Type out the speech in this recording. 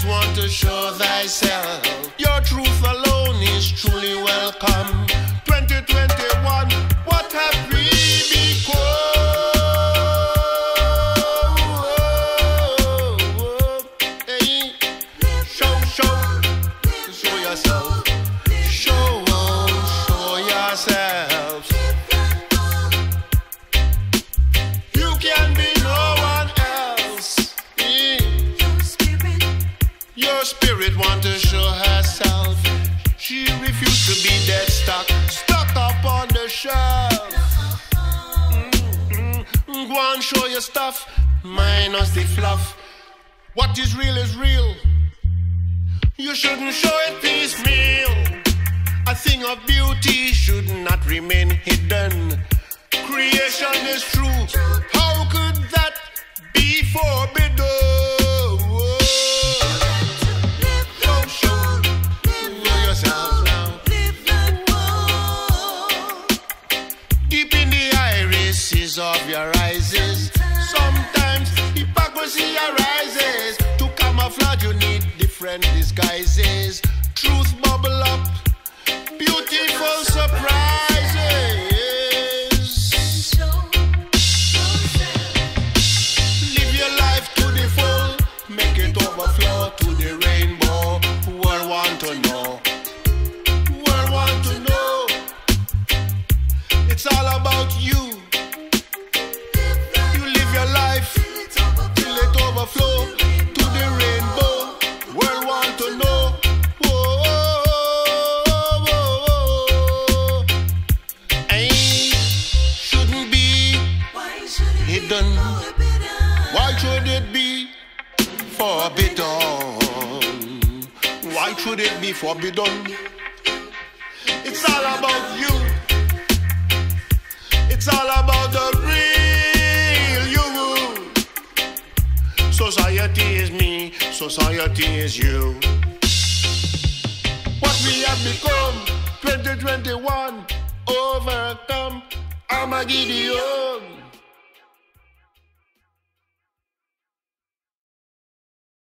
always want to show thyself. Your truth alone is truly welcome. 2021, what have we become? Hey, show yourself. Show yourselves. You can be no one else. Your spirit want to show herself. She refused to be dead stuck up on the shelf. Go on, show your stuff, minus the fluff. What is real. You shouldn't show it piecemeal. A thing of beauty should not remain hidden. Creation is true. How could that be forbidden? Show yourself now. Deep in the irises of your eyes, sometimes hypocrisy arises. To camouflage you need different disguises. Truth bubble up, beautiful surprises. Live your life to the full, make it overflow to the rainbow. World want to know. World want to know. It's all about you. You live your life till it overflow to the rainbow. World want to know. Shouldn't be hidden. Why should it be forbidden? Why should it be forbidden? It's all about you. It's all about the real you. Society is me, society is you. What we have become, 2021, overcome Armageddon.